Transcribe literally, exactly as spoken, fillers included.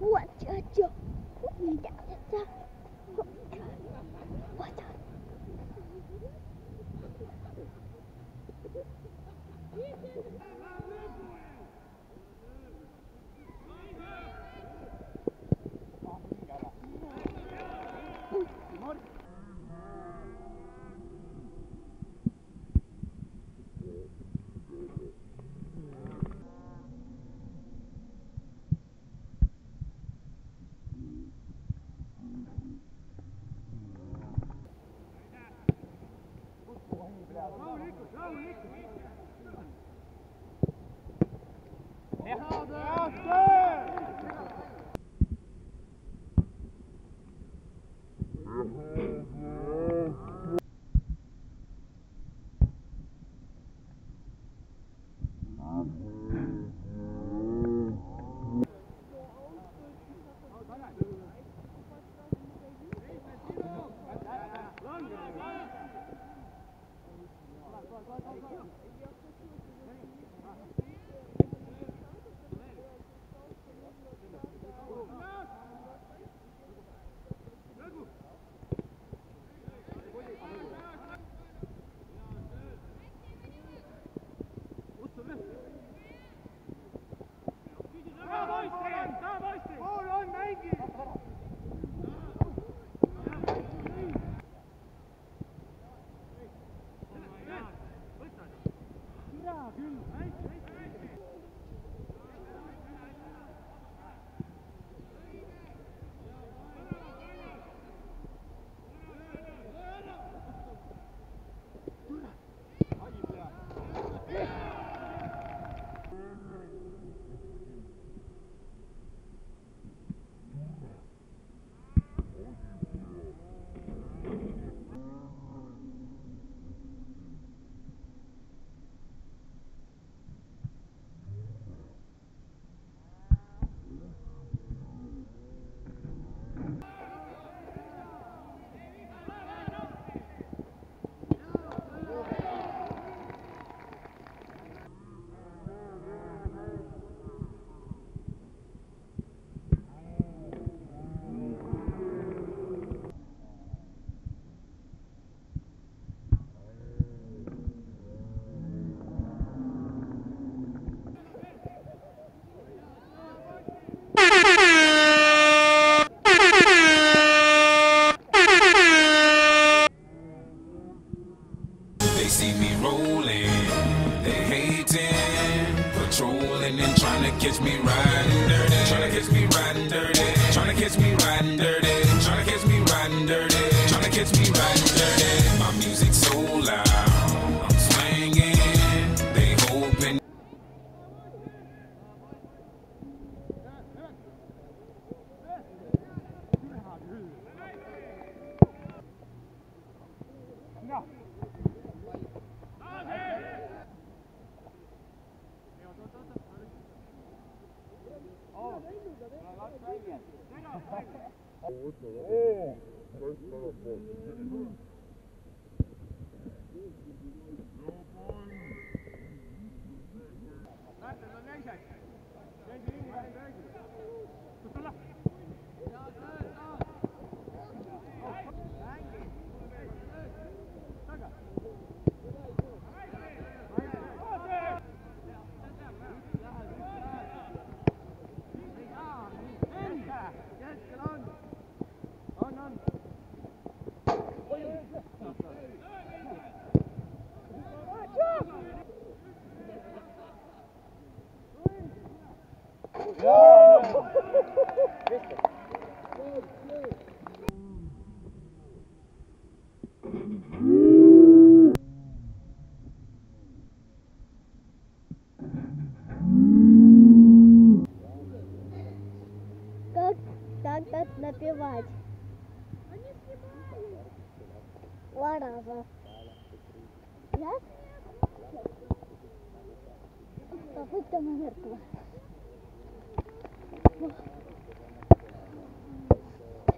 我这就一点点，我这我这。 They see me rolling, they hating, patrolling and trying to catch me riding dirty, trying to catch me riding dirty, trying to catch me riding dirty, trying to catch me riding dirty, trying to catch me riding dirty. My music's so loud, I'm swinging, they hoping. Как так так напевать? Два раза. Раз. Попытка номер два.